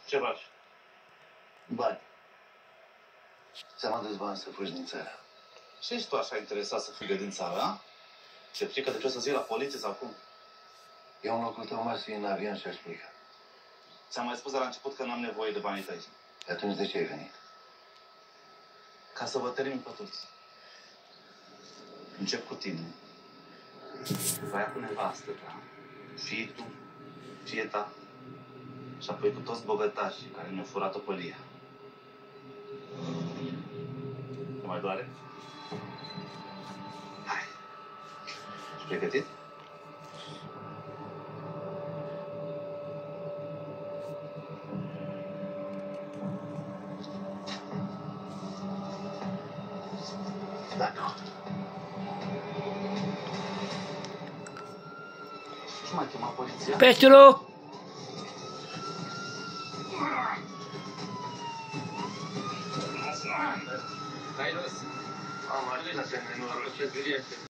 Ce faci? Bani. Ți-am adus bani să fugi din țară. Ce ești tu așa interesat să fugă din țară, a? Ce frică de ce o să zic la poliție sau cum? Eu în locul tău m-aș fi în avion și aș pleca. Ți-am mai spus de la început că n-am nevoie de banii tăi. Atunci de ce ai venit? Ca să vă termin pe toți. Încep cu tine. După aia cu nevastă ta. Fie tu, fie ta. Și apoi cu toți bogătașii care mi-au furat-o pe Lia. Nu mai doare? Hai. Ești pregătit? Da, nu. Și mai chema poliția? Peștelu! Am așa de nenorocit.